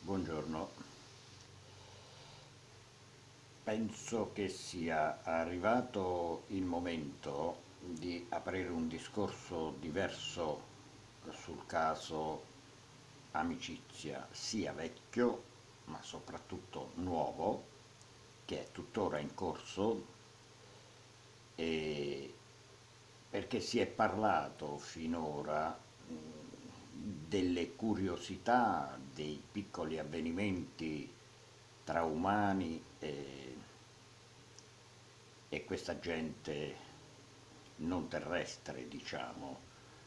Buongiorno, penso che sia arrivato il momento di aprire un discorso diverso sul caso amicizia, sia vecchio ma soprattutto nuovo, che è tuttora in corso, e perché si è parlato finora delle curiosità, dei piccoli avvenimenti tra umani e questa gente non terrestre, diciamo.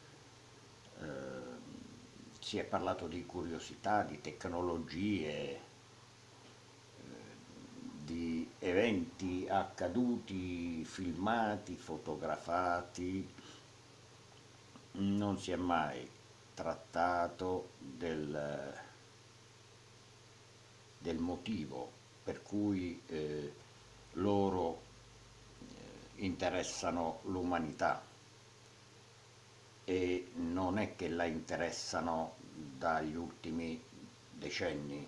Si è parlato di curiosità, di tecnologie, di eventi accaduti, filmati, fotografati. Non si è mai trattato del motivo per cui loro interessano l'umanità, e non è che la interessano dagli ultimi decenni.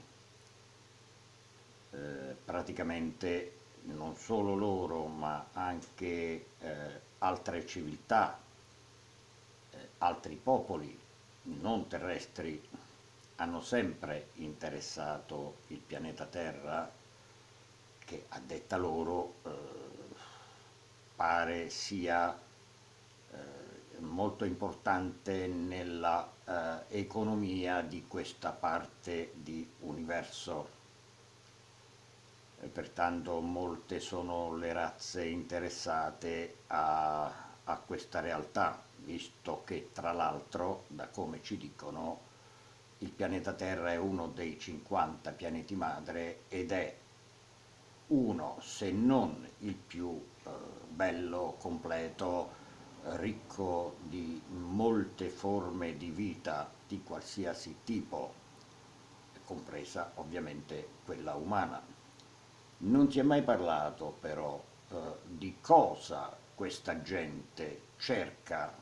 Praticamente non solo loro, ma anche altre civiltà, altri popoli non terrestri hanno sempre interessato il pianeta Terra, che a detta loro pare sia molto importante nella economia di questa parte di universo. Pertanto molte sono le razze interessate a questa realtà, visto che tra l'altro, da come ci dicono, il pianeta Terra è uno dei 50 pianeti madre ed è uno, se non il più bello, completo, ricco di molte forme di vita di qualsiasi tipo, compresa ovviamente quella umana. Non si è mai parlato però di cosa questa gente cerca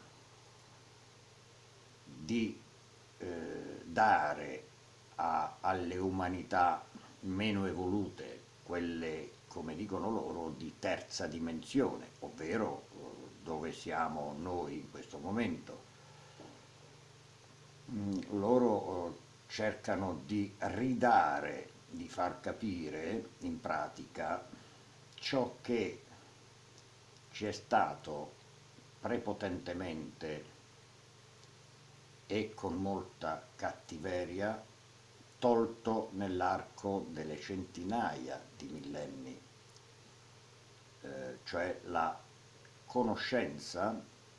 di dare alle umanità meno evolute, quelle, come dicono loro, di terza dimensione, ovvero dove siamo noi in questo momento. Loro cercano di ridare, di far capire in pratica ciò che ci è stato prepotentemente e con molta cattiveria tolto nell'arco delle centinaia di millenni, cioè la conoscenza,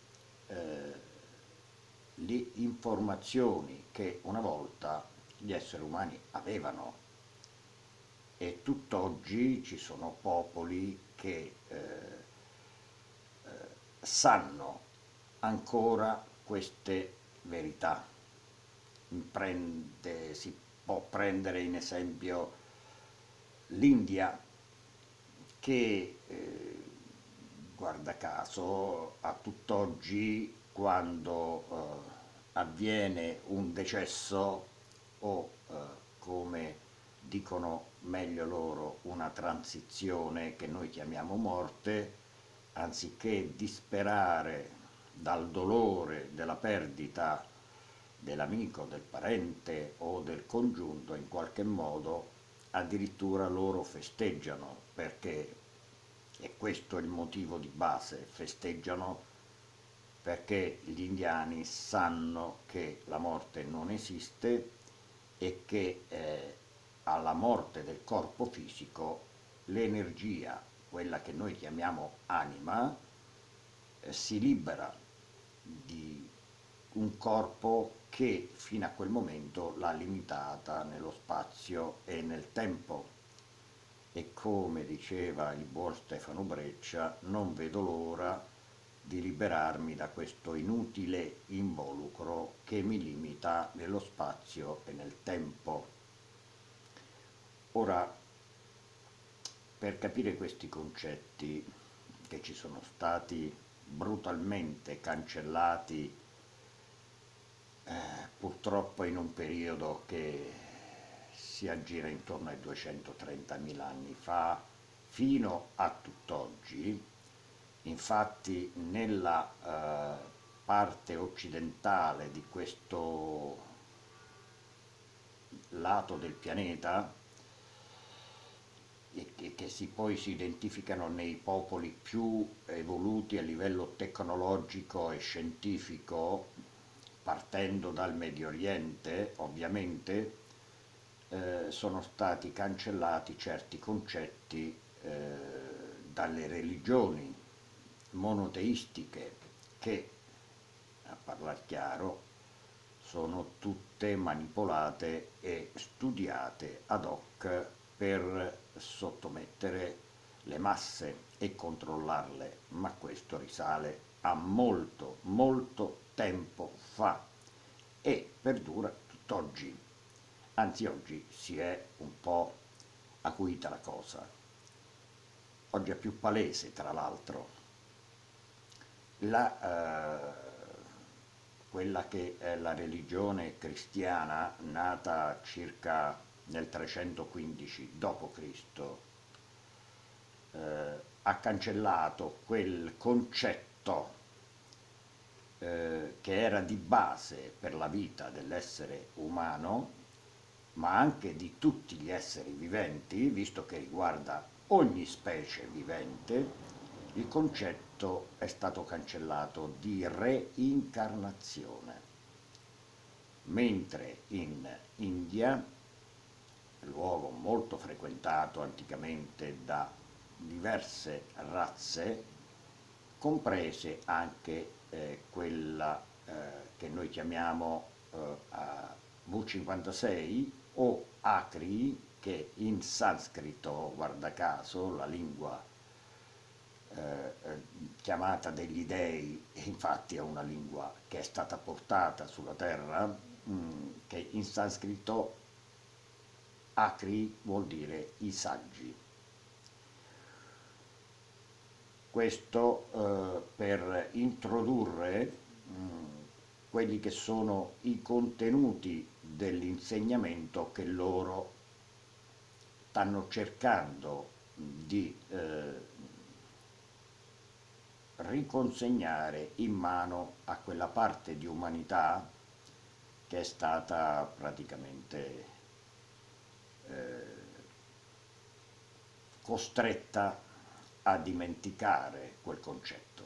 le informazioni che una volta gli esseri umani avevano, e tutt'oggi ci sono popoli che sanno ancora queste verità. Si può prendere in esempio l'India, che guarda caso a tutt'oggi, quando avviene un decesso o come dicono meglio loro una transizione che noi chiamiamo morte, anziché disperare dal dolore della perdita dell'amico, del parente o del congiunto, in qualche modo addirittura loro festeggiano, perché e questo è il motivo di base: festeggiano perché gli indiani sanno che la morte non esiste e che alla morte del corpo fisico l'energia, quella che noi chiamiamo anima, si libera di un corpo che fino a quel momento l'ha limitata nello spazio e nel tempo. E come diceva il buon Stefano Breccia, non vedo l'ora di liberarmi da questo inutile involucro che mi limita nello spazio e nel tempo. Ora, per capire questi concetti, che ci sono stati brutalmente cancellati purtroppo in un periodo che si aggira intorno ai 230.000 anni fa fino a tutt'oggi. Infatti nella parte occidentale di questo lato del pianeta, e che poi si identificano nei popoli più evoluti a livello tecnologico e scientifico, partendo dal Medio Oriente, ovviamente, sono stati cancellati certi concetti dalle religioni monoteistiche che, a parlar chiaro, sono tutte manipolate e studiate ad hoc per sottomettere le masse e controllarle, ma questo risale a molto, molto tempo fa e perdura tutt'oggi. Anzi, oggi si è un po' acuita la cosa. Oggi è più palese, tra l'altro, quella che è la religione cristiana nata circa nel 315 d.C., ha cancellato quel concetto che era di base per la vita dell'essere umano, ma anche di tutti gli esseri viventi, visto che riguarda ogni specie vivente. Il concetto è stato cancellato di reincarnazione, mentre in India, luogo molto frequentato anticamente da diverse razze, comprese anche quella che noi chiamiamo V56 o Acri, che in sanscrito, guarda caso, la lingua chiamata degli dei, infatti è una lingua che è stata portata sulla terra, che in sanscrito Acri vuol dire i saggi. Questo per introdurre quelli che sono i contenuti dell'insegnamento che loro stanno cercando di riconsegnare in mano a quella parte di umanità che è stata praticamente costretta a dimenticare quel concetto.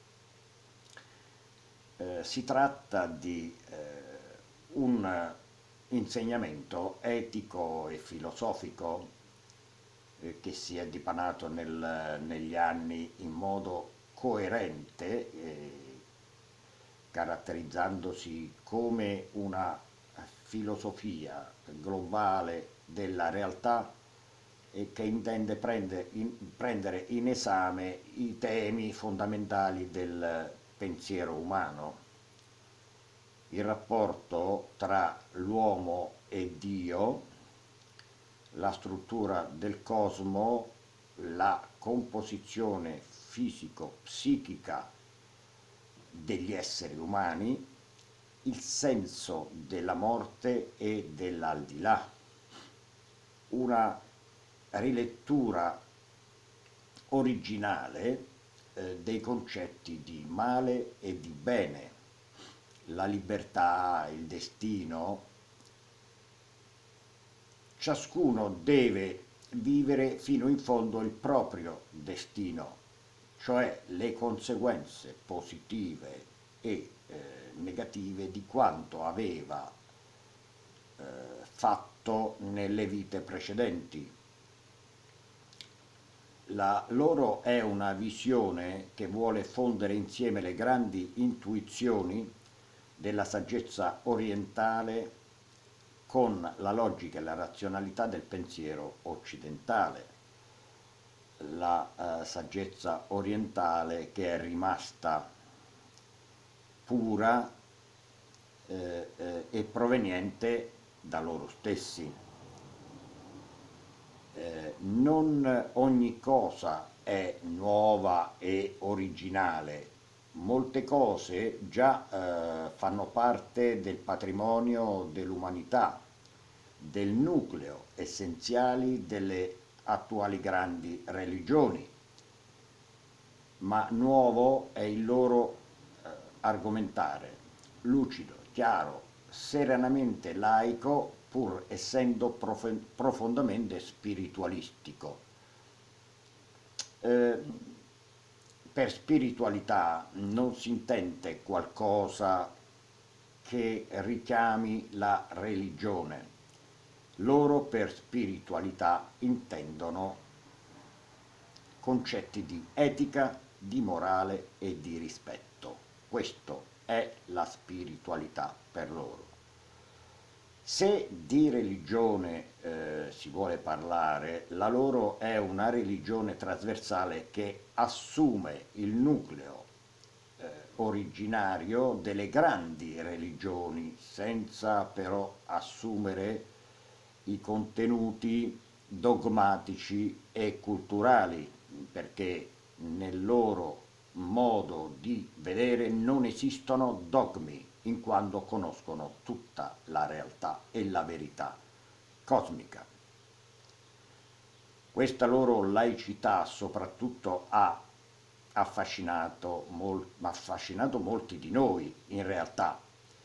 Si tratta di un insegnamento etico e filosofico che si è dipanato negli anni in modo coerente, caratterizzandosi come una filosofia globale della realtà e che intende prendere in esame i temi fondamentali del pensiero umano, il rapporto tra l'uomo e Dio, la struttura del cosmo, la composizione fisico-psichica degli esseri umani, il senso della morte e dell'aldilà, una rilettura originale dei concetti di male e di bene, la libertà, il destino. Ciascuno deve vivere fino in fondo il proprio destino, cioè le conseguenze positive e negative di quanto aveva fatto nelle vite precedenti. La loro è una visione che vuole fondere insieme le grandi intuizioni della saggezza orientale con la logica e la razionalità del pensiero occidentale. La saggezza orientale che è rimasta pura e proveniente da loro stessi. Non ogni cosa è nuova e originale, molte cose già fanno parte del patrimonio dell'umanità, del nucleo essenziali delle attuali grandi religioni, ma nuovo è il loro argomentare, lucido, chiaro, serenamente laico, pur essendo profondamente spiritualistico. Eh, per spiritualità non si intende qualcosa che richiami la religione. Loro per spiritualità intendono concetti di etica, di morale e di rispetto. Questo è la spiritualità per loro. Se di religione si vuole parlare, la loro è una religione trasversale che assume il nucleo originario delle grandi religioni, senza però assumere i contenuti dogmatici e culturali, perché nel loro modo di vedere non esistono dogmi, in quanto conoscono tutta la realtà e la verità cosmica. Questa loro laicità soprattutto ha affascinato molti di noi in realtà.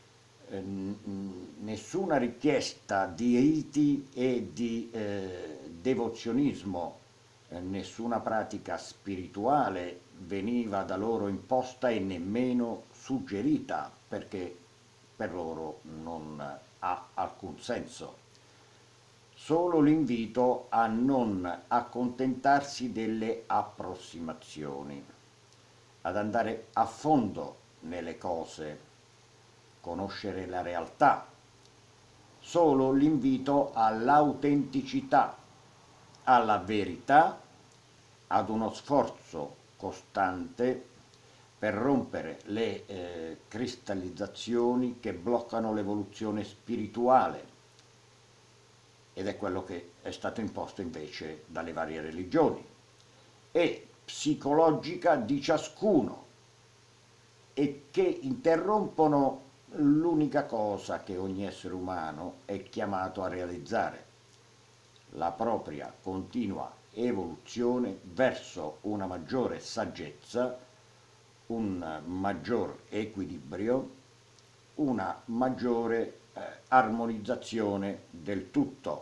Nessuna richiesta di riti e di devozionismo, nessuna pratica spirituale veniva da loro imposta e nemmeno suggerita, perché per loro non ha alcun senso. Solo l'invito a non accontentarsi delle approssimazioni, ad andare a fondo nelle cose, conoscere la realtà. Solo l'invito all'autenticità, alla verità, ad uno sforzo costante per rompere le cristallizzazioni che bloccano l'evoluzione spirituale, ed è quello che è stato imposto invece dalle varie religioni, e psicologica di ciascuno, e che interrompono l'unica cosa che ogni essere umano è chiamato a realizzare, la propria continua evoluzione verso una maggiore saggezza, un maggior equilibrio, una maggiore armonizzazione del tutto.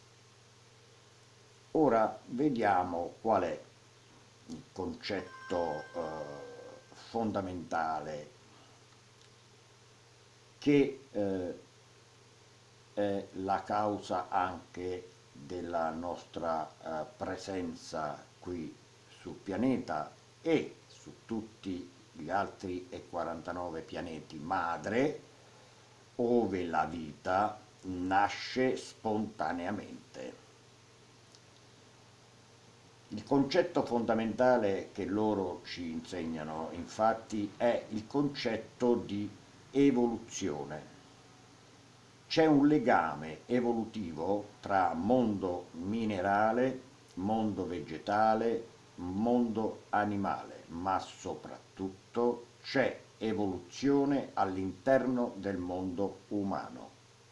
Ora vediamo qual è il concetto fondamentale che è la causa anche della nostra presenza qui sul pianeta e su tutti gli altri 49 pianeti madre, ove la vita nasce spontaneamente. Il concetto fondamentale che loro ci insegnano, infatti, è il concetto di evoluzione. C'è un legame evolutivo tra mondo minerale, mondo vegetale, mondo animale, ma soprattutto c'è evoluzione all'interno del mondo umano.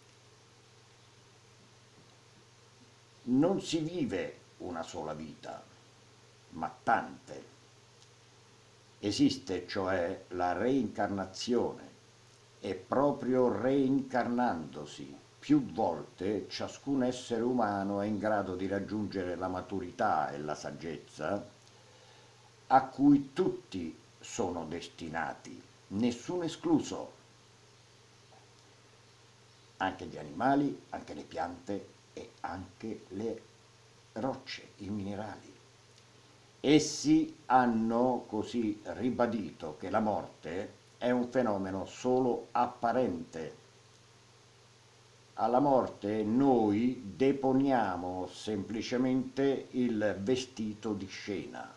Non si vive una sola vita, ma tante. Esiste cioè la reincarnazione, e proprio reincarnandosi più volte ciascun essere umano è in grado di raggiungere la maturità e la saggezza a cui tutti sono destinati, nessuno escluso, anche gli animali, anche le piante e anche le rocce, i minerali. Essi hanno così ribadito che la morte è un fenomeno solo apparente. Alla morte noi deponiamo semplicemente il vestito di scena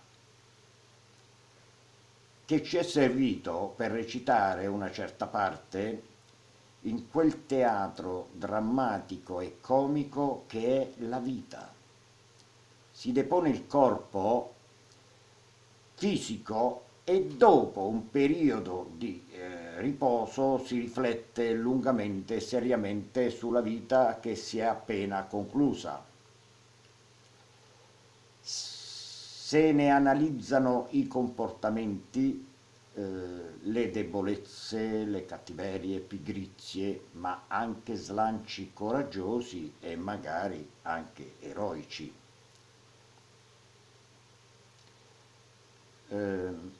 che ci è servito per recitare una certa parte in quel teatro drammatico e comico che è la vita. Si depone il corpo fisico e dopo un periodo di riposo si riflette lungamente e seriamente sulla vita che si è appena conclusa. Se ne analizzano i comportamenti, le debolezze, le cattiverie, pigrizie, ma anche slanci coraggiosi e magari anche eroici. Eh,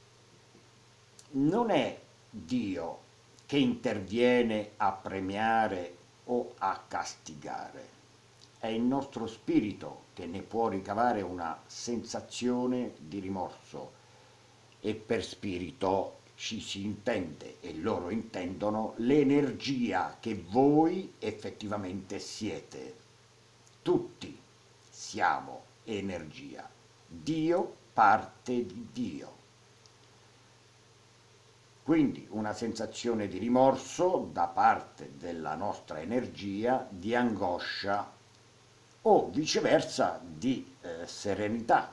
Non è Dio che interviene a premiare o a castigare, è il nostro spirito che ne può ricavare una sensazione di rimorso e per spirito ci si intende e loro intendono l'energia che voi effettivamente siete. Tutti siamo energia. Dio parte di Dio. Quindi una sensazione di rimorso da parte della nostra energia, di angoscia o viceversa di serenità.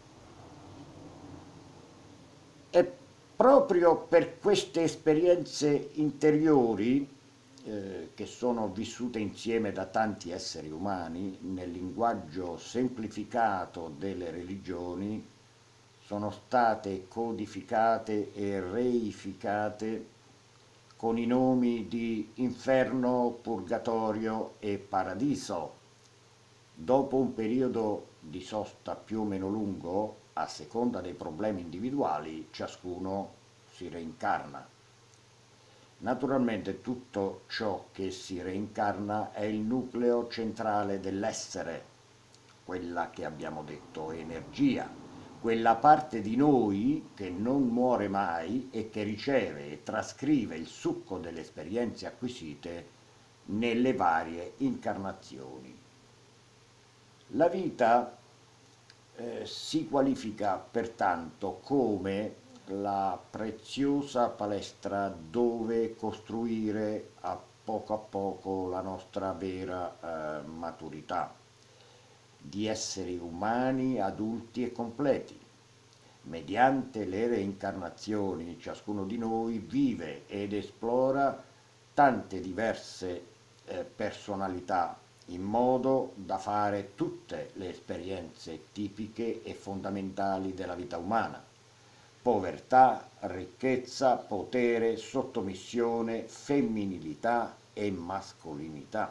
È proprio per queste esperienze interiori che sono vissute insieme da tanti esseri umani nel linguaggio semplificato delle religioni sono state codificate e reificate con i nomi di inferno, purgatorio e paradiso. Dopo un periodo di sosta più o meno lungo, a seconda dei problemi individuali, ciascuno si reincarna. Naturalmente tutto ciò che si reincarna è il nucleo centrale dell'essere, quella che abbiamo detto energia, quella parte di noi che non muore mai e che riceve e trascrive il succo delle esperienze acquisite nelle varie incarnazioni. La vita si qualifica pertanto come la preziosa palestra dove costruire a poco la nostra vera maturità di esseri umani adulti e completi. Mediante le reincarnazioni ciascuno di noi vive ed esplora tante diverse personalità in modo da fare tutte le esperienze tipiche e fondamentali della vita umana: povertà, ricchezza, potere, sottomissione, femminilità e mascolinità.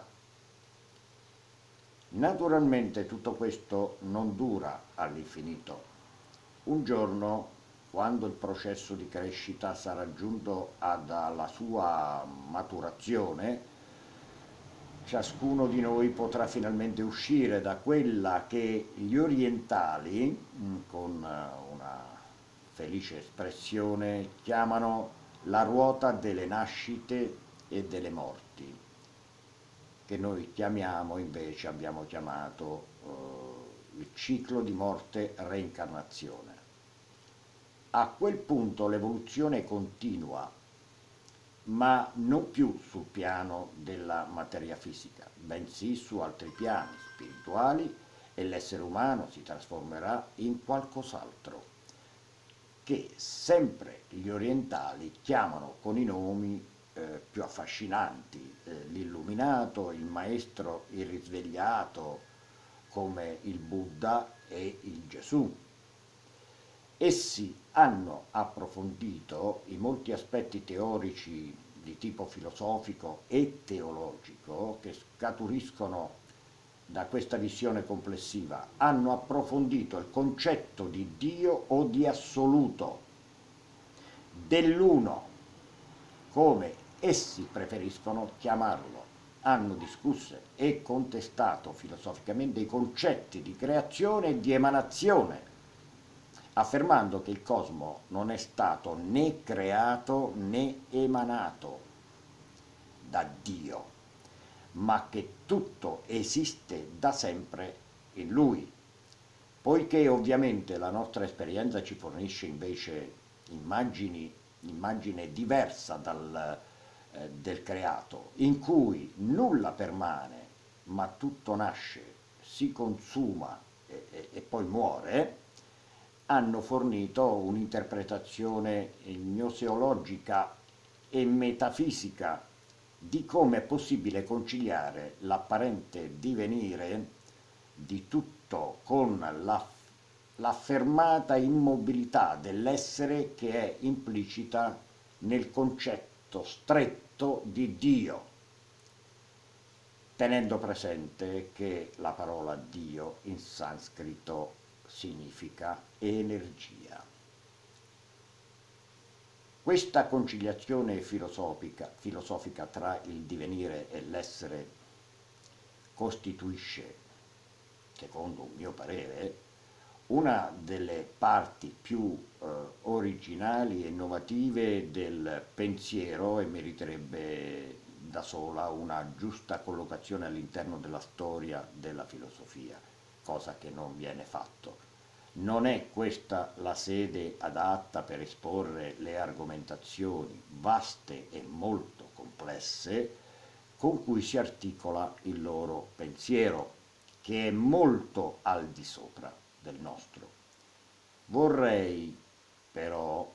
Naturalmente tutto questo non dura all'infinito. Un giorno, quando il processo di crescita sarà giunto alla sua maturazione, ciascuno di noi potrà finalmente uscire da quella che gli orientali, con una felice espressione, chiamano la ruota delle nascite e delle morti, che noi chiamiamo invece, abbiamo chiamato il ciclo di morte-reincarnazione. A quel punto l'evoluzione continua, ma non più sul piano della materia fisica, bensì su altri piani spirituali, e l'essere umano si trasformerà in qualcos'altro, che sempre gli orientali chiamano con i nomi più affascinanti, l'illuminato, il maestro, il risvegliato, come il Buddha e il Gesù. Essi hanno approfondito i molti aspetti teorici di tipo filosofico e teologico che scaturiscono da questa visione complessiva, hanno approfondito il concetto di Dio o di assoluto, dell'uno, come essi preferiscono chiamarlo. Hanno discusso e contestato filosoficamente i concetti di creazione e di emanazione, affermando che il cosmo non è stato né creato né emanato da Dio, ma che tutto esiste da sempre in Lui. Poiché ovviamente la nostra esperienza ci fornisce invece immagine diversa del creato, in cui nulla permane, ma tutto nasce, si consuma e poi muore, hanno fornito un'interpretazione gnoseologica e metafisica di come è possibile conciliare l'apparente divenire di tutto con l'affermata immobilità dell'essere che è implicita nel concetto stretto di Dio, tenendo presente che la parola Dio in sanscrito significa energia. Questa conciliazione filosofica tra il divenire e l'essere costituisce, secondo un mio parere, una delle parti più originali e innovative del pensiero e meriterebbe da sola una giusta collocazione all'interno della storia della filosofia, cosa che non viene fatto. Non è questa la sede adatta per esporre le argomentazioni vaste e molto complesse con cui si articola il loro pensiero, che è molto al di sopra del nostro. Vorrei però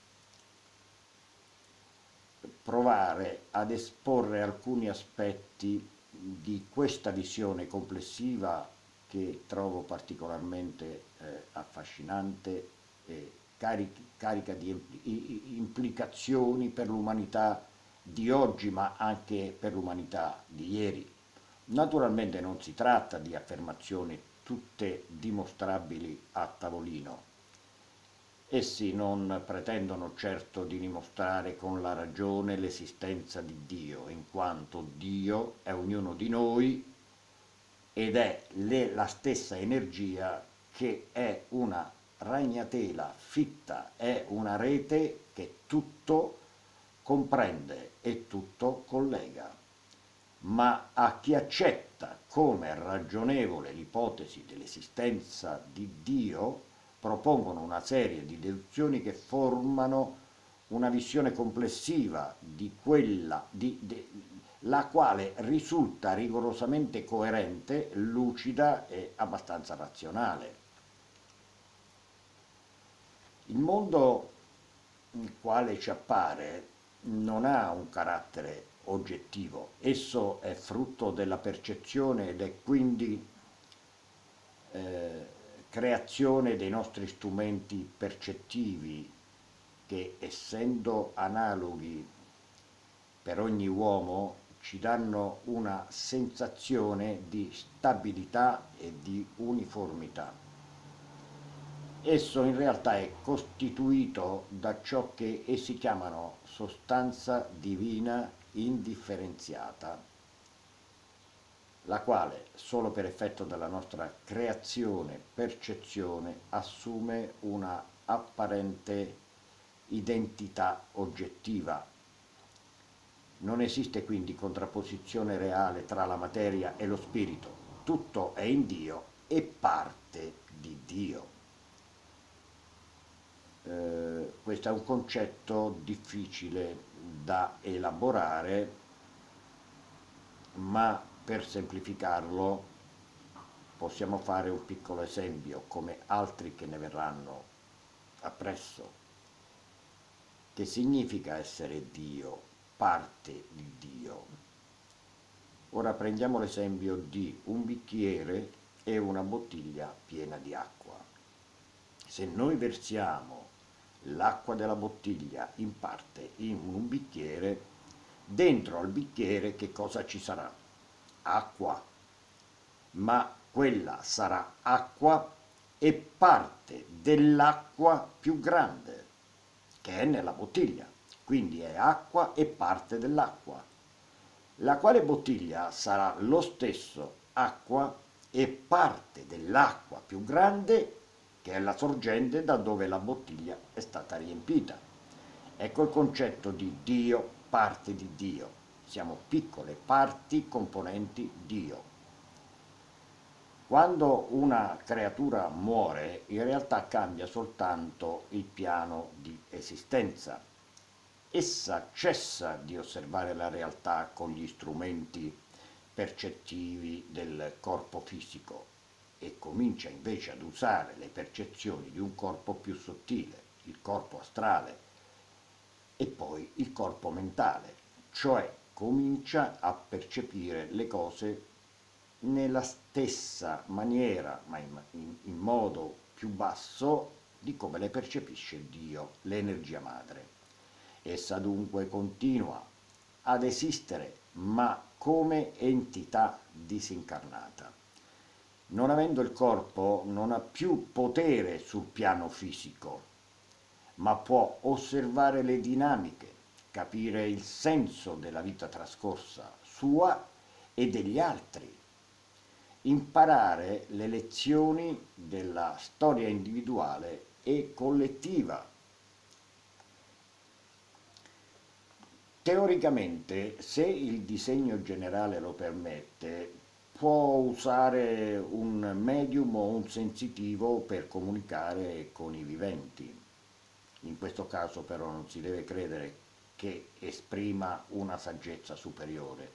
provare ad esporre alcuni aspetti di questa visione complessiva che trovo particolarmente affascinante e carica di implicazioni per l'umanità di oggi, ma anche per l'umanità di ieri. Naturalmente non si tratta di affermazioni tutte dimostrabili a tavolino. Essi non pretendono certo di dimostrare con la ragione l'esistenza di Dio, in quanto Dio è ognuno di noi ed è la stessa energia che è una ragnatela fitta, è una rete che tutto comprende e tutto collega. Ma a chi accetta come ragionevole l'ipotesi dell'esistenza di Dio, propongono una serie di deduzioni che formano una visione complessiva di quella la quale risulta rigorosamente coerente, lucida e abbastanza razionale. Il mondo il quale ci appare non ha un carattere oggettivo, esso è frutto della percezione ed è quindi creazione dei nostri strumenti percettivi che, essendo analoghi per ogni uomo, ci danno una sensazione di stabilità e di uniformità. Esso in realtà è costituito da ciò che essi chiamano sostanza divina indifferenziata, la quale, solo per effetto della nostra creazione-percezione, assume una apparente identità oggettiva. Non esiste quindi contrapposizione reale tra la materia e lo spirito, tutto è in Dio e parte di Dio. Questo è un concetto difficile da elaborare, ma per semplificarlo possiamo fare un piccolo esempio, come altri che ne verranno appresso. Che significa essere Dio, parte di Dio? Ora prendiamo l'esempio di un bicchiere e una bottiglia piena di acqua. Se noi versiamo l'acqua della bottiglia in parte in un bicchiere, dentro al bicchiere che cosa ci sarà? Acqua, ma quella sarà acqua e parte dell'acqua più grande che è nella bottiglia, quindi è acqua e parte dell'acqua, la quale bottiglia sarà lo stesso acqua e parte dell'acqua più grande che è la sorgente da dove la bottiglia è stata riempita. Ecco il concetto di Dio, parte di Dio. Siamo piccole parti componenti Dio. Quando una creatura muore, in realtà cambia soltanto il piano di esistenza. Essa cessa di osservare la realtà con gli strumenti percettivi del corpo fisico e comincia invece ad usare le percezioni di un corpo più sottile, il corpo astrale, e poi il corpo mentale, cioè comincia a percepire le cose nella stessa maniera, ma in modo più basso di come le percepisce Dio, l'energia madre. Essa dunque continua ad esistere, ma come entità disincarnata. Non avendo il corpo, non ha più potere sul piano fisico, ma può osservare le dinamiche, capire il senso della vita trascorsa sua e degli altri, imparare le lezioni della storia individuale e collettiva. Teoricamente, se il disegno generale lo permette, può usare un medium o un sensitivo per comunicare con i viventi. In questo caso però non si deve credere che esprima una saggezza superiore.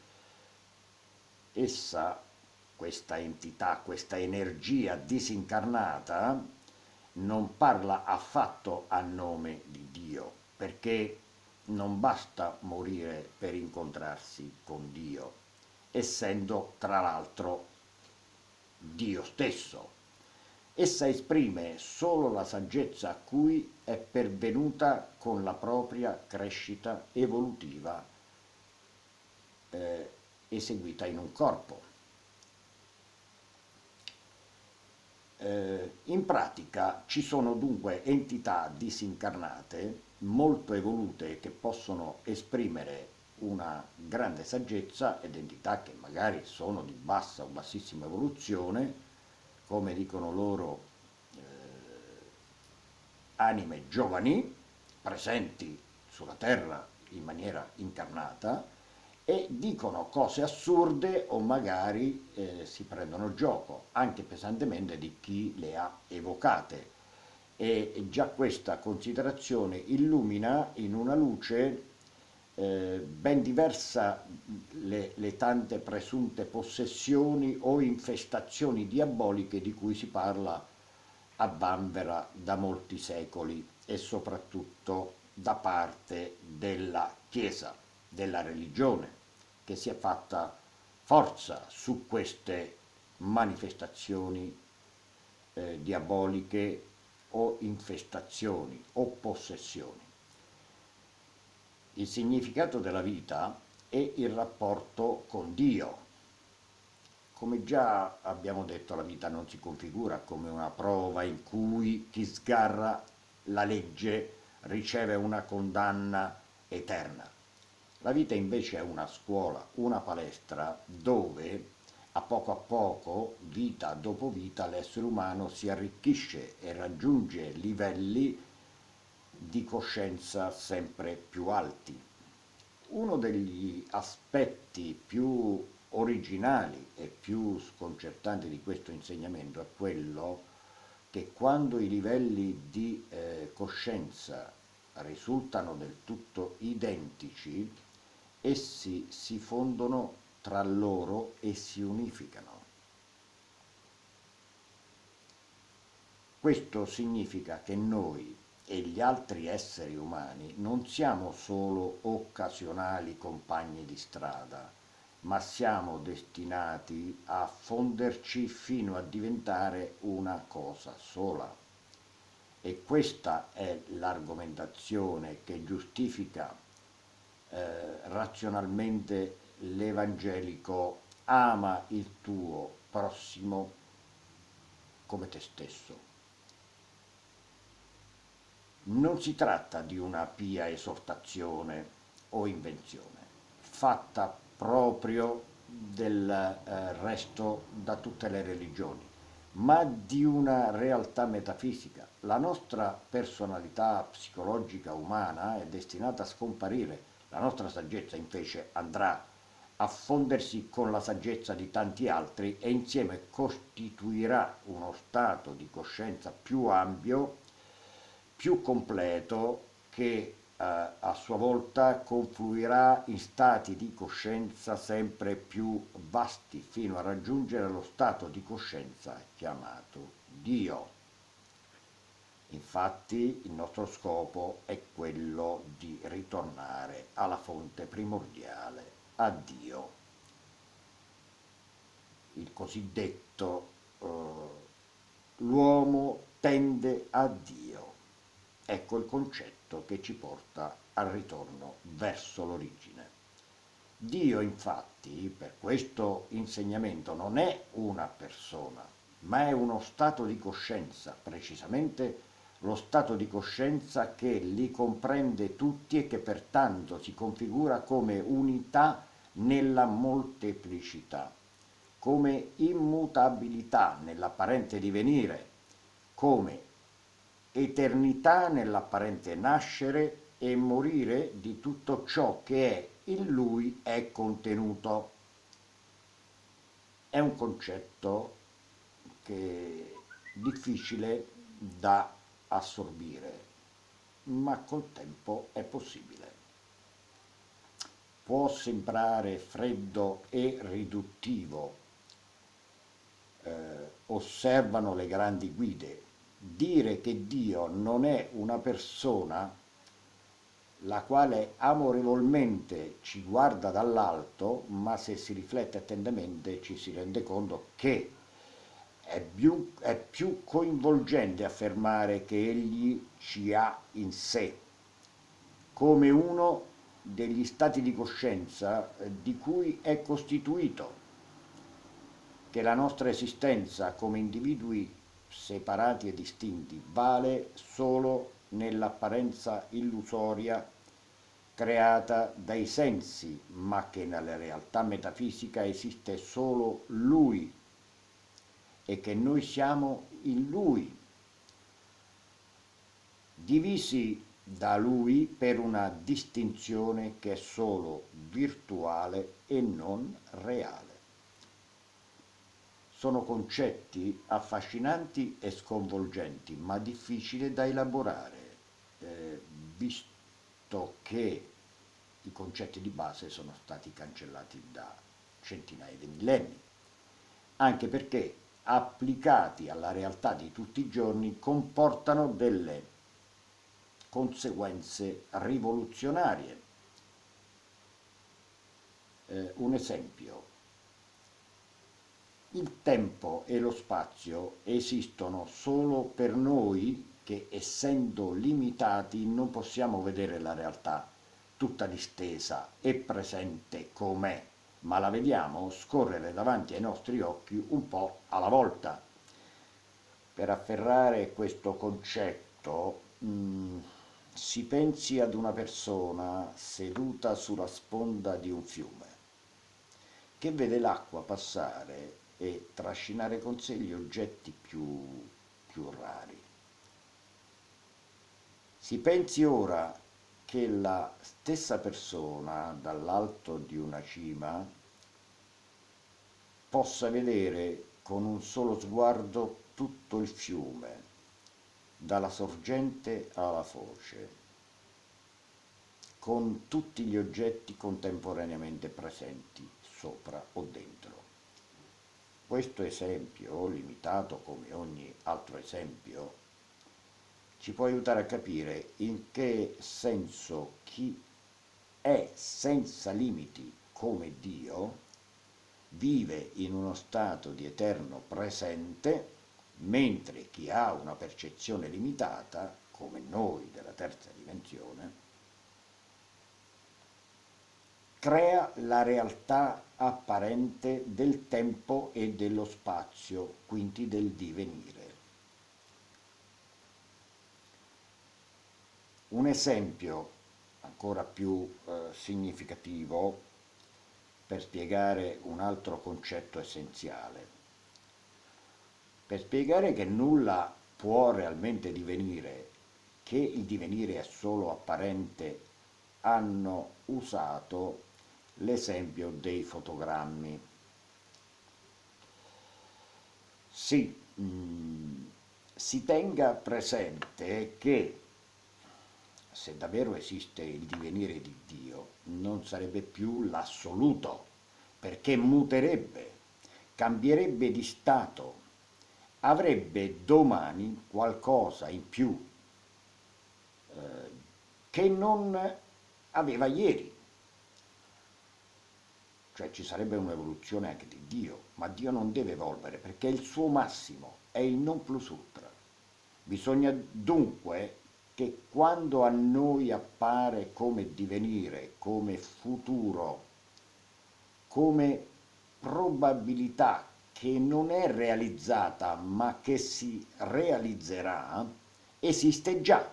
Essa, questa entità, questa energia disincarnata, non parla affatto a nome di Dio, perché non basta morire per incontrarsi con Dio, essendo tra l'altro Dio stesso. Essa esprime solo la saggezza a cui è pervenuta con la propria crescita evolutiva eseguita in un corpo. In pratica ci sono dunque entità disincarnate molto evolute che possono esprimere una grande saggezza ed entità che magari sono di bassa o bassissima evoluzione, come dicono loro, anime giovani presenti sulla terra in maniera incarnata e dicono cose assurde o magari si prendono gioco anche pesantemente di chi le ha evocate, e già questa considerazione illumina in una luce ben diversa le tante presunte possessioni o infestazioni diaboliche di cui si parla a vanvera da molti secoli e soprattutto da parte della Chiesa, della religione, che si è fatta forza su queste manifestazioni diaboliche o infestazioni o possessioni. Il significato della vita è il rapporto con Dio. Come già abbiamo detto, la vita non si configura come una prova in cui chi sgarra la legge riceve una condanna eterna. La vita invece è una scuola, una palestra dove a poco, vita dopo vita, l'essere umano si arricchisce e raggiunge livelli di coscienza sempre più alti. Uno degli aspetti più originali e più sconcertanti di questo insegnamento è quello che quando i livelli di coscienza risultano del tutto identici, essi si fondono tra loro e si unificano. Questo significa che noi e gli altri esseri umani non siamo solo occasionali compagni di strada, ma siamo destinati a fonderci fino a diventare una cosa sola. E questa è l'argomentazione che giustifica razionalmente l'evangelico: ama il tuo prossimo come te stesso. Non si tratta di una pia esortazione o invenzione, fatta proprio del resto da tutte le religioni, ma di una realtà metafisica. La nostra personalità psicologica umana è destinata a scomparire, la nostra saggezza invece andrà a fondersi con la saggezza di tanti altri e insieme costituirà uno stato di coscienza più ampio, più completo, che a sua volta confluirà in stati di coscienza sempre più vasti fino a raggiungere lo stato di coscienza chiamato Dio. Infatti il nostro scopo è quello di ritornare alla fonte primordiale, a Dio, il cosiddetto l'uomo tende a Dio. Ecco il concetto che ci porta al ritorno verso l'origine. Dio, infatti, per questo insegnamento non è una persona, ma è uno stato di coscienza, precisamente lo stato di coscienza che li comprende tutti e che pertanto si configura come unità nella molteplicità, come immutabilità nell'apparente divenire, come eternità nell'apparente nascere e morire di tutto ciò che è in lui è contenuto. È un concetto che è difficile da assorbire, ma col tempo è possibile. Può sembrare freddo e riduttivo, osservano le grandi guide, dire che Dio non è una persona la quale amorevolmente ci guarda dall'alto, ma se si riflette attentamente ci si rende conto che è più coinvolgente affermare che egli ci ha in sé, come uno degli stati di coscienza di cui è costituito, che la nostra esistenza come individui separati e distinti vale solo nell'apparenza illusoria creata dai sensi, ma che nella realtà metafisica esiste solo Lui e che noi siamo in Lui, divisi da Lui per una distinzione che è solo virtuale e non reale. Sono concetti affascinanti e sconvolgenti, ma difficili da elaborare, visto che i concetti di base sono stati cancellati da centinaia di millenni, anche perché applicati alla realtà di tutti i giorni comportano delle conseguenze rivoluzionarie. Un esempio: il tempo e lo spazio esistono solo per noi che, essendo limitati, non possiamo vedere la realtà tutta distesa e presente com'è, ma la vediamo scorrere davanti ai nostri occhi un po' alla volta. Per afferrare questo concetto, si pensi ad una persona seduta sulla sponda di un fiume, che vede l'acqua passare e trascinare con sé gli oggetti più rari. Si pensi ora che la stessa persona dall'alto di una cima possa vedere con un solo sguardo tutto il fiume, dalla sorgente alla foce, con tutti gli oggetti contemporaneamente presenti sopra o dentro. Questo esempio, limitato come ogni altro esempio, ci può aiutare a capire in che senso chi è senza limiti come Dio vive in uno stato di eterno presente, mentre chi ha una percezione limitata, come noi della terza dimensione, crea la realtà apparente del tempo e dello spazio, quindi del divenire. Un esempio ancora più significativo per spiegare un altro concetto essenziale. Per spiegare che nulla può realmente divenire, che il divenire è solo apparente, hanno usato l'esempio dei fotogrammi. Sì, si tenga presente che se davvero esiste il divenire di Dio, non sarebbe più l'assoluto, perché muterebbe, cambierebbe di stato avrebbe domani qualcosa in più che non aveva ieri. Cioè ci sarebbe un'evoluzione anche di Dio, ma Dio non deve evolvere perché è il suo massimo, è il non plus ultra. Bisogna dunque che quando a noi appare come divenire, come futuro, come probabilità che non è realizzata ma che si realizzerà, esiste già.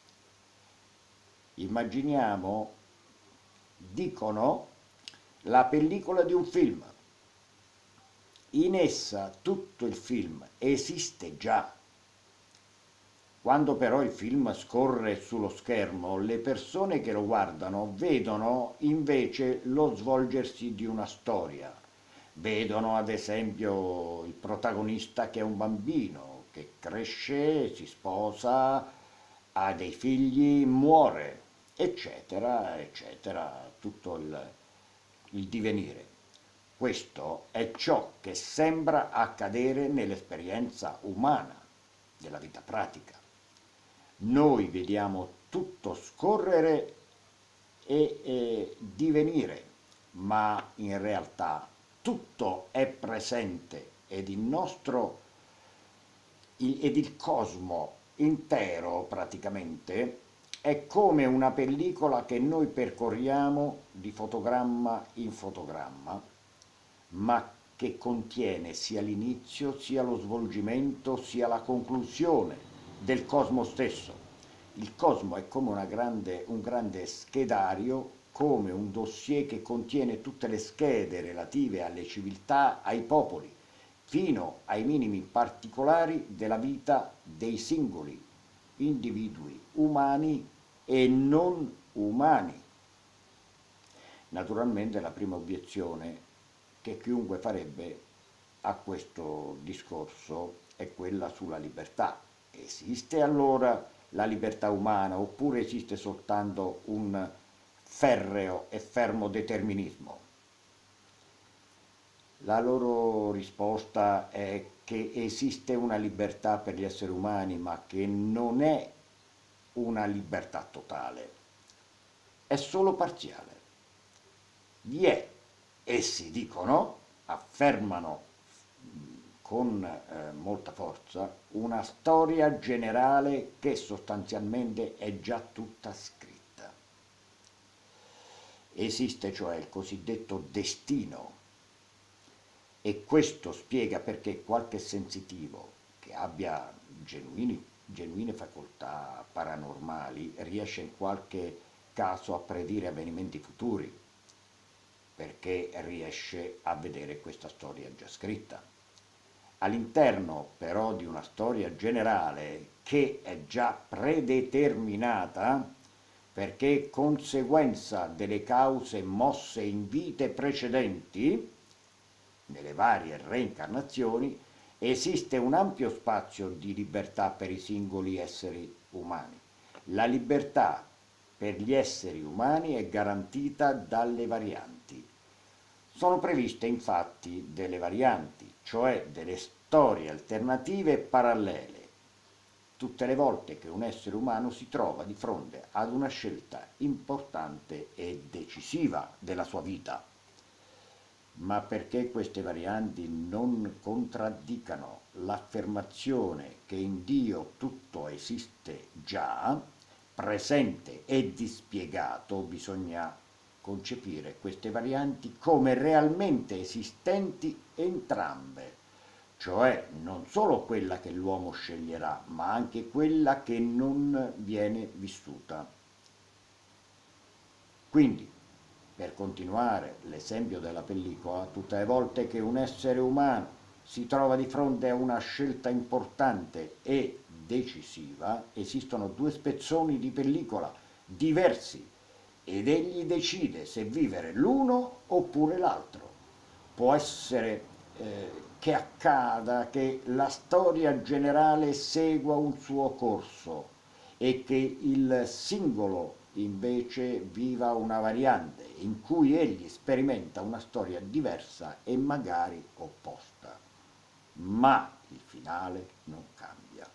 Immaginiamo, dicono, la pellicola di un film. In essa tutto il film esiste già. Quando però il film scorre sullo schermo, le persone che lo guardano vedono invece lo svolgersi di una storia. Vedono ad esempio il protagonista che è un bambino, che cresce, si sposa, ha dei figli, muore, eccetera, eccetera, tutto il divenire. Questo è ciò che sembra accadere nell'esperienza umana, della vita pratica. Noi vediamo tutto scorrere e divenire, ma in realtà tutto è presente ed il cosmo intero praticamente è come una pellicola che noi percorriamo di fotogramma in fotogramma, ma che contiene sia l'inizio, sia lo svolgimento, sia la conclusione del cosmo stesso. Il cosmo è come un grande schedario, come un dossier che contiene tutte le schede relative alle civiltà, ai popoli, fino ai minimi particolari della vita dei singoli individui umani e non umani. Naturalmente la prima obiezione che chiunque farebbe a questo discorso è quella sulla libertà. Esiste allora la libertà umana oppure esiste soltanto un ferreo e fermo determinismo? La loro risposta è che esiste una libertà per gli esseri umani, ma che non è una libertà totale, è solo parziale. Vi è, essi dicono, affermano con molta forza, una storia generale che sostanzialmente è già tutta scritta. Esiste cioè il cosiddetto destino e questo spiega perché qualche sensitivo che abbia genuine facoltà paranormali riesce in qualche caso a predire avvenimenti futuri, perché riesce a vedere questa storia già scritta. All'interno però di una storia generale che è già predeterminata, perché è conseguenza delle cause mosse in vite precedenti, nelle varie reincarnazioni, esiste un ampio spazio di libertà per i singoli esseri umani. La libertà per gli esseri umani è garantita dalle varianti. Sono previste infatti delle varianti, cioè delle storie alternative e parallele, tutte le volte che un essere umano si trova di fronte ad una scelta importante e decisiva della sua vita. Ma perché queste varianti non contraddicano l'affermazione che in Dio tutto esiste già, presente e dispiegato, bisogna concepire queste varianti come realmente esistenti entrambe, cioè non solo quella che l'uomo sceglierà, ma anche quella che non viene vissuta. Quindi, per continuare l'esempio della pellicola, tutte le volte che un essere umano si trova di fronte a una scelta importante e decisiva, esistono due spezzoni di pellicola diversi ed egli decide se vivere l'uno oppure l'altro. Può essere che accada che la storia generale segua un suo corso e che il singolo invece viva una variante in cui egli sperimenta una storia diversa e magari opposta. Ma il finale finale non cambia.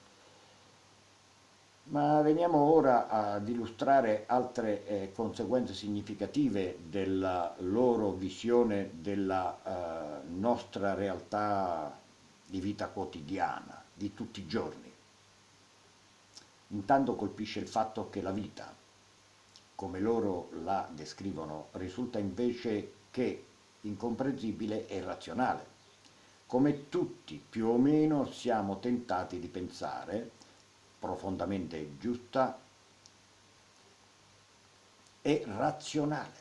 Ma veniamo ora ad illustrare altre conseguenze significative della loro visione della nostra realtà di vita quotidiana, di tutti i giorni. Intanto colpisce il fatto che la vita, come loro la descrivono, risulta invece che incomprensibile e irrazionale, come tutti più o meno siamo tentati di pensare, profondamente giusta e razionale.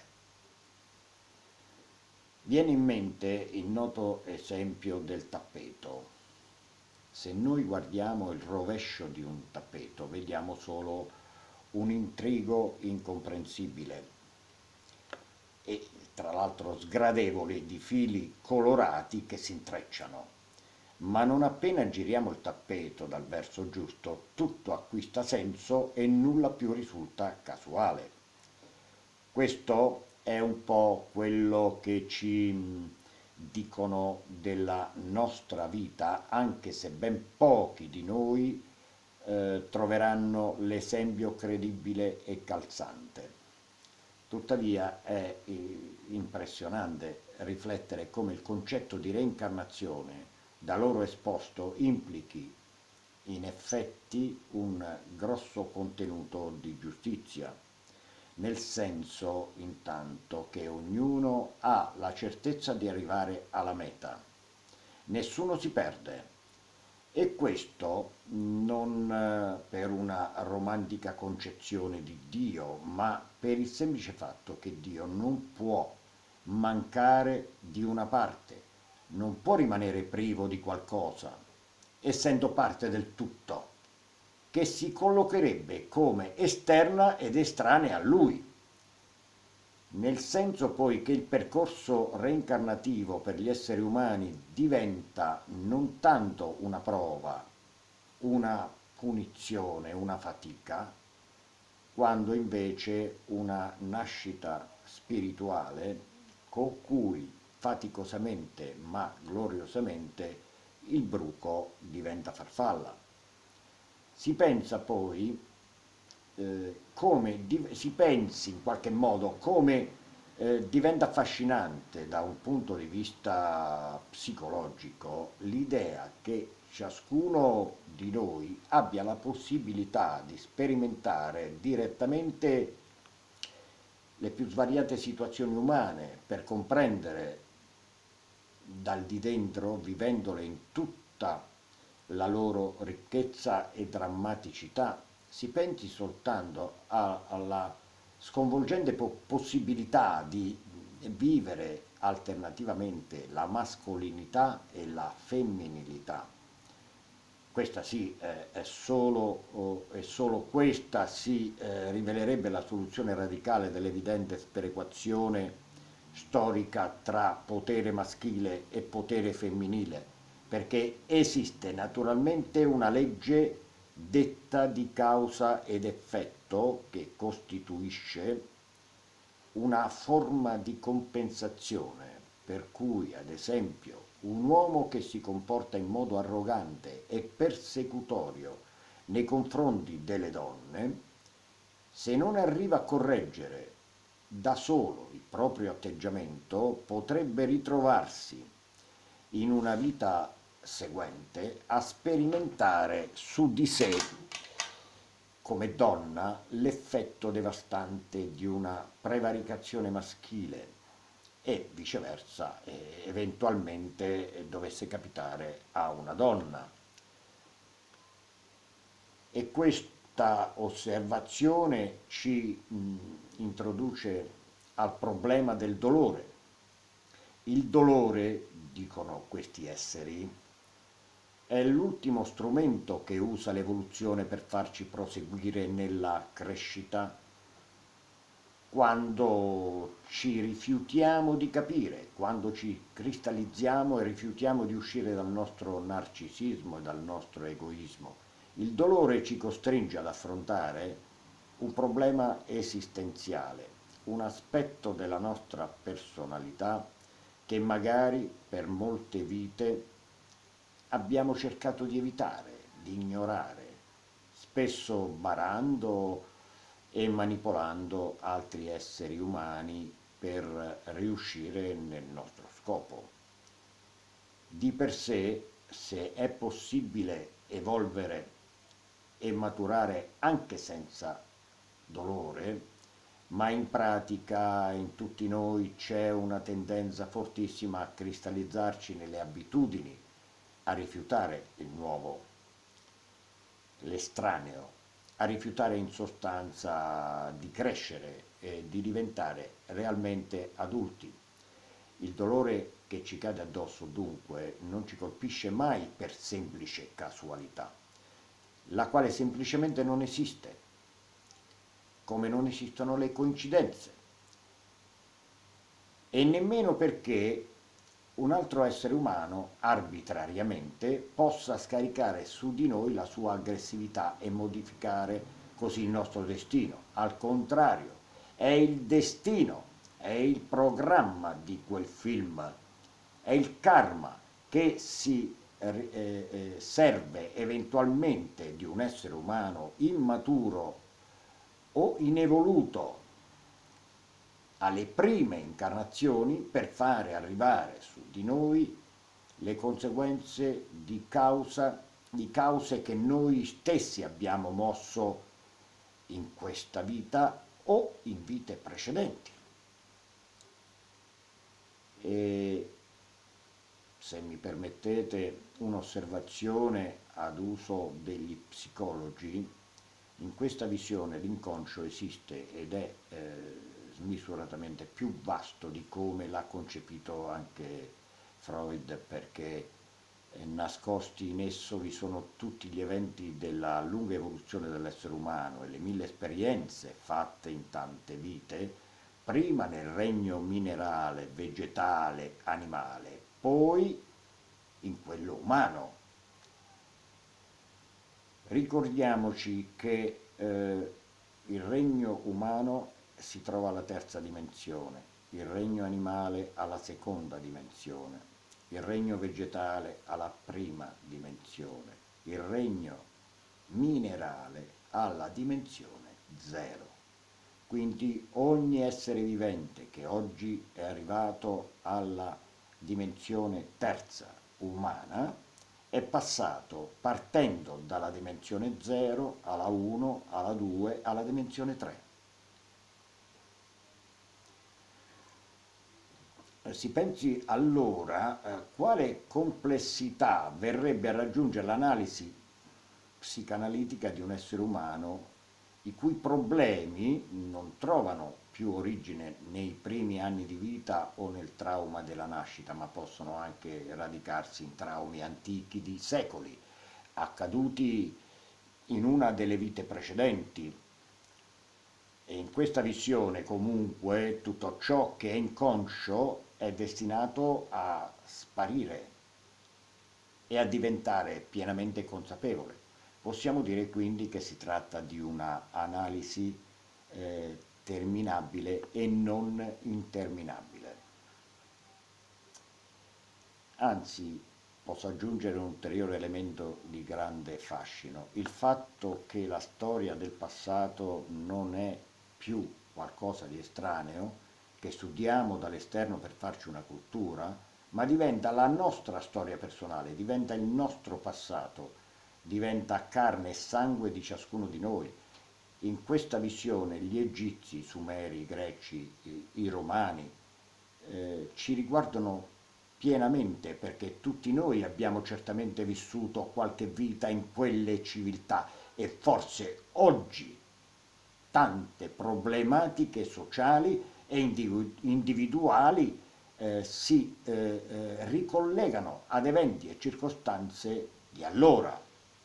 Viene in mente il noto esempio del tappeto. Se noi guardiamo il rovescio di un tappeto, vediamo solo un intrigo incomprensibile e tra l'altro sgradevole di fili colorati che si intrecciano. Ma non appena giriamo il tappeto dal verso giusto, tutto acquista senso e nulla più risulta casuale. Questo è un po' quello che ci dicono della nostra vita, anche se ben pochi di noi troveranno l'esempio credibile e calzante. Tuttavia è impressionante riflettere come il concetto di reincarnazione da loro esposto implichi in effetti un grosso contenuto di giustizia, nel senso intanto che ognuno ha la certezza di arrivare alla meta, nessuno si perde e questo non per una romantica concezione di Dio, ma per il semplice fatto che Dio non può mancare di una parte, non può rimanere privo di qualcosa, essendo parte del tutto, che si collocherebbe come esterna ed estranea a Lui, nel senso poi che il percorso reincarnativo per gli esseri umani diventa non tanto una prova, una punizione, una fatica, quando invece una nascita spirituale con cui faticosamente ma gloriosamente il bruco diventa farfalla. Si pensa poi si pensi in qualche modo come diventa affascinante da un punto di vista psicologico l'idea che ciascuno di noi abbia la possibilità di sperimentare direttamente le più svariate situazioni umane per comprendere dal di dentro, vivendole in tutta la loro ricchezza e drammaticità. Si pensi soltanto alla sconvolgente possibilità di vivere alternativamente la mascolinità e la femminilità. Questa sì, è solo questa si rivelerebbe la soluzione radicale dell'evidente sperequazione storica tra potere maschile e potere femminile, perché esiste naturalmente una legge detta di causa ed effetto che costituisce una forma di compensazione per cui, ad esempio, un uomo che si comporta in modo arrogante e persecutorio nei confronti delle donne, se non arriva a correggere da solo il proprio atteggiamento, potrebbe ritrovarsi in una vita seguente a sperimentare su di sé come donna l'effetto devastante di una prevaricazione maschile e viceversa eventualmente dovesse capitare a una donna. E questa osservazione ci introduce al problema del dolore. Il dolore, dicono questi esseri, è l'ultimo strumento che usa l'evoluzione per farci proseguire nella crescita quando ci rifiutiamo di capire, quando ci cristallizziamo e rifiutiamo di uscire dal nostro narcisismo e dal nostro egoismo. Il dolore ci costringe ad affrontare un problema esistenziale, un aspetto della nostra personalità che magari per molte vite abbiamo cercato di evitare, di ignorare, spesso barando e manipolando altri esseri umani per riuscire nel nostro scopo. Di per sé, se è possibile evolvere e maturare anche senza dolore, ma in pratica in tutti noi c'è una tendenza fortissima a cristallizzarci nelle abitudini, a rifiutare il nuovo, l'estraneo, a rifiutare in sostanza di crescere e di diventare realmente adulti. Il dolore che ci cade addosso dunque non ci colpisce mai per semplice casualità, la quale semplicemente non esiste, come non esistono le coincidenze, e nemmeno perché un altro essere umano arbitrariamente possa scaricare su di noi la sua aggressività e modificare così il nostro destino. Al contrario, è il destino, è il programma di quel film, è il karma che si serve eventualmente di un essere umano immaturo o inevoluto alle prime incarnazioni per fare arrivare su di noi le conseguenze di cause che noi stessi abbiamo mosso in questa vita o in vite precedenti. E se mi permettete un'osservazione ad uso degli psicologi, in questa visione l'inconscio esiste ed è smisuratamente più vasto di come l'ha concepito anche Freud, perché nascosti in esso vi sono tutti gli eventi della lunga evoluzione dell'essere umano e le mille esperienze fatte in tante vite, prima nel regno minerale, vegetale, animale, poi in quello umano. Ricordiamoci che il regno umano si trova alla terza dimensione, il regno animale alla seconda dimensione, il regno vegetale alla prima dimensione, il regno minerale alla dimensione zero. Quindi ogni essere vivente che oggi è arrivato alla dimensione terza umana è passato partendo dalla dimensione 0 alla 1, alla 2, alla dimensione 3. Si pensi allora quale complessità verrebbe a raggiungere l'analisi psicanalitica di un essere umano i cui problemi non trovano più origine nei primi anni di vita o nel trauma della nascita, ma possono anche radicarsi in traumi antichi di secoli, accaduti in una delle vite precedenti. E in questa visione comunque tutto ciò che è inconscio è destinato a sparire e a diventare pienamente consapevole. Possiamo dire quindi che si tratta di una analisi terminabile e non interminabile. Anzi, posso aggiungere un ulteriore elemento di grande fascino, il fatto che la storia del passato non è più qualcosa di estraneo, che studiamo dall'esterno per farci una cultura, ma diventa la nostra storia personale, diventa il nostro passato, diventa carne e sangue di ciascuno di noi. In questa visione gli egizi, i sumeri, i greci, i romani ci riguardano pienamente perché tutti noi abbiamo certamente vissuto qualche vita in quelle civiltà e forse oggi tante problematiche sociali e individuali si ricollegano ad eventi e circostanze di allora.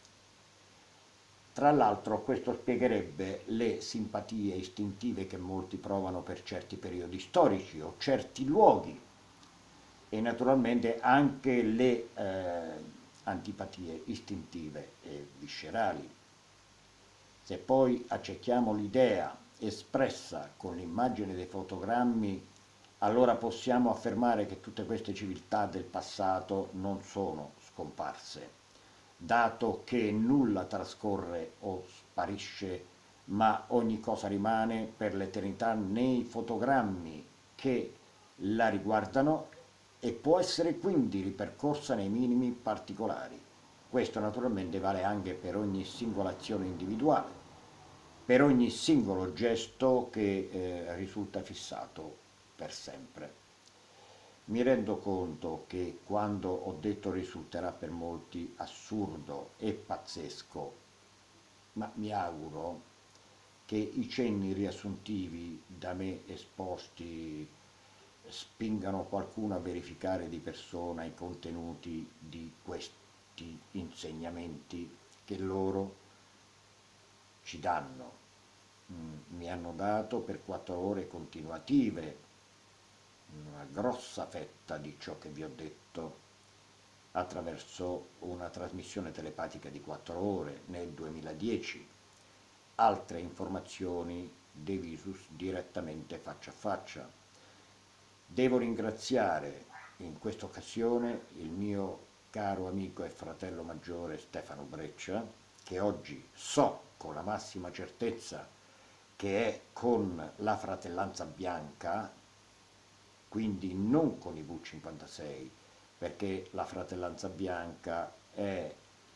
Tra l'altro questo spiegherebbe le simpatie istintive che molti provano per certi periodi storici o certi luoghi e naturalmente anche le antipatie istintive e viscerali. Se poi accechiamo l'idea espressa con l'immagine dei fotogrammi, allora possiamo affermare che tutte queste civiltà del passato non sono scomparse, dato che nulla trascorre o sparisce, ma ogni cosa rimane per l'eternità nei fotogrammi che la riguardano e può essere quindi ripercorsa nei minimi particolari. Questo naturalmente vale anche per ogni singola azione individuale, per ogni singolo gesto che risulta fissato per sempre. Mi rendo conto che quando ho detto risulterà per molti assurdo e pazzesco, ma mi auguro che i cenni riassuntivi da me esposti spingano qualcuno a verificare di persona i contenuti di questi insegnamenti che loro ci danno. Mi hanno dato per 4 ore continuative una grossa fetta di ciò che vi ho detto attraverso una trasmissione telepatica di 4 ore nel 2010, altre informazioni De Visus direttamente faccia a faccia. Devo ringraziare in questa occasione il mio caro amico e fratello maggiore Stefano Breccia, che oggi so con la massima certezza che è con la Fratellanza Bianca, quindi non con i V56, perché la Fratellanza Bianca è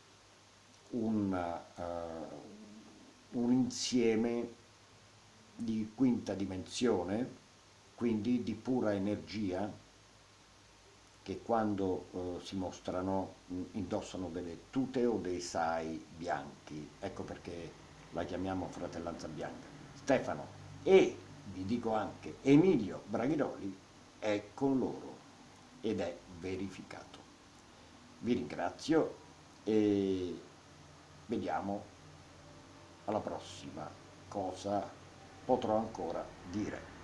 un insieme di quinta dimensione, quindi di pura energia, che quando si mostrano indossano delle tute o dei sai bianchi. Ecco perché la chiamiamo Fratellanza Bianca. Stefano e, vi dico anche, Emilio Braghiroli è con loro ed è verificato. Vi ringrazio e vediamo alla prossima cosa potrò ancora dire.